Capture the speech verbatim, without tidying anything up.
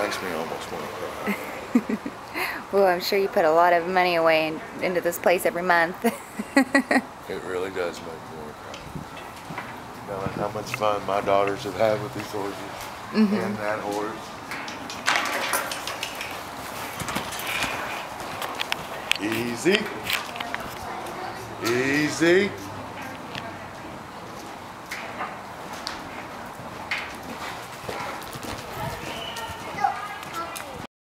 makes me almost want to cry. Well, I'm sure you put a lot of money away in, into this place every month. It really does make me want to cry. Knowing how much fun my daughters have had with these horses mm-hmm. and that horse. Easy. Easy.